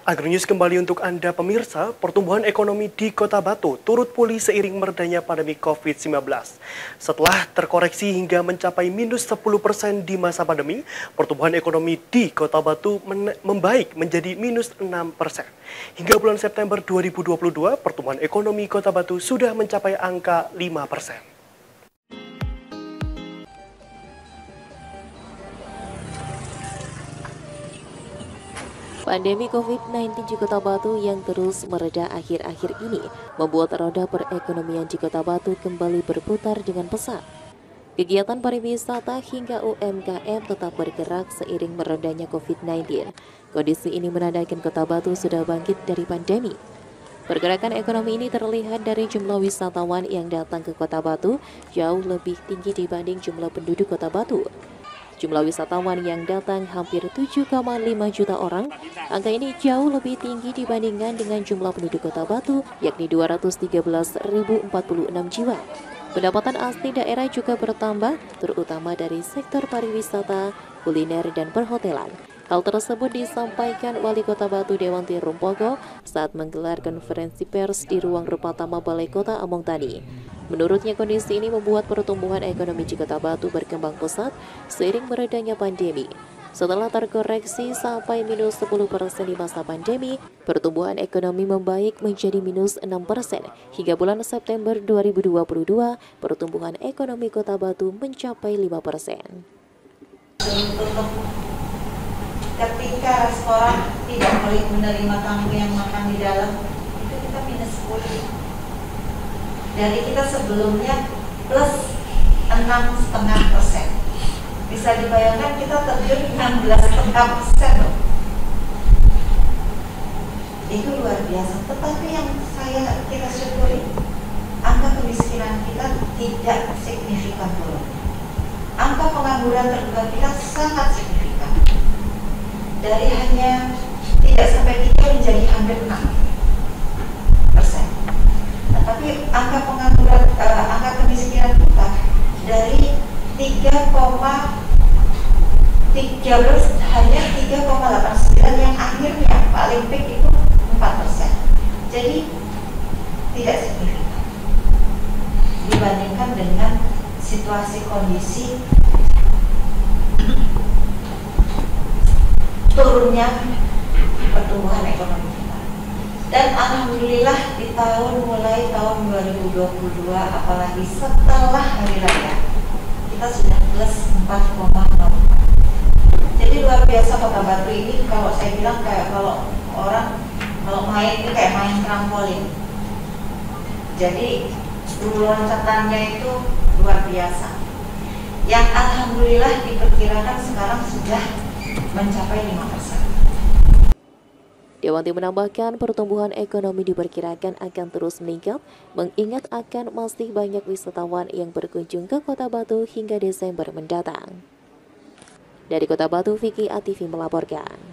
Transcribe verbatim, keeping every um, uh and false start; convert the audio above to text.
Agronews kembali untuk Anda pemirsa, pertumbuhan ekonomi di Kota Batu turut pulih seiring meredanya pandemi covid sembilan belas. Setelah terkoreksi hingga mencapai minus sepuluh persen di masa pandemi, pertumbuhan ekonomi di Kota Batu membaik menjadi minus enam persen. Hingga bulan September dua ribu dua puluh dua, pertumbuhan ekonomi Kota Batu sudah mencapai angka lima persen. Pandemi covid sembilan belas di Kota Batu yang terus mereda akhir-akhir ini membuat roda perekonomian di Kota Batu kembali berputar dengan pesat. Kegiatan pariwisata hingga U M K M tetap bergerak seiring meredanya covid sembilan belas. Kondisi ini menandakan Kota Batu sudah bangkit dari pandemi. Pergerakan ekonomi ini terlihat dari jumlah wisatawan yang datang ke Kota Batu jauh lebih tinggi dibanding jumlah penduduk Kota Batu. Jumlah wisatawan yang datang hampir tujuh koma lima juta orang. Angka ini jauh lebih tinggi dibandingkan dengan jumlah penduduk Kota Batu, yakni dua ratus tiga belas ribu empat puluh enam jiwa. Pendapatan asli daerah juga bertambah, terutama dari sektor pariwisata, kuliner, dan perhotelan. Hal tersebut disampaikan Wali Kota Batu Dewanti Rumpogo saat menggelar konferensi pers di ruang Rupatama Balai Kota Among Tani. Menurutnya kondisi ini membuat pertumbuhan ekonomi di Kota Batu berkembang pesat seiring meredanya pandemi. Setelah terkoreksi sampai minus sepuluh persen di masa pandemi, pertumbuhan ekonomi membaik menjadi minus enam persen. Hingga bulan September dua ribu dua puluh dua, pertumbuhan ekonomi Kota Batu mencapai lima persen. Ketika restoran tidak boleh menerima tamu yang makan di dalam, itu kita minus sepuluh. Dari kita sebelumnya plus enam koma lima persen. Bisa dibayangkan kita terjun enam belas koma lima persen loh. Itu luar biasa. Tetapi yang saya kita syukuri, angka kemiskinan kita tidak signifikan turun. Angka pengangguran terbuka kita sangat signifikan. Dari hanya tidak sampai tiga menjadi hampir enam persen. Nah, tapi angka pengangguran, uh, angka kemiskinan kita dari tiga koma tiga belas hanya tiga koma delapan sembilan, yang akhirnya paling peak itu empat persen. Jadi tidak signifikan dibandingkan dengan situasi kondisi turunnya pertumbuhan ekonomi kita. Dan alhamdulillah di tahun mulai tahun dua ribu dua puluh dua, apalagi setelah hari raya, kita sudah plus empat koma nol. Jadi luar biasa Kota Batu ini, kalau saya bilang kayak kalau orang kalau main itu kayak main trampolin. Jadi loncatannya itu luar biasa. Yang alhamdulillah diperkirakan sekarang sudah mencapai lima persen. Dewanti menambahkan pertumbuhan ekonomi diperkirakan akan terus meningkat, mengingat akan masih banyak wisatawan yang berkunjung ke Kota Batu hingga Desember mendatang. Dari Kota Batu, Vicky A T V melaporkan.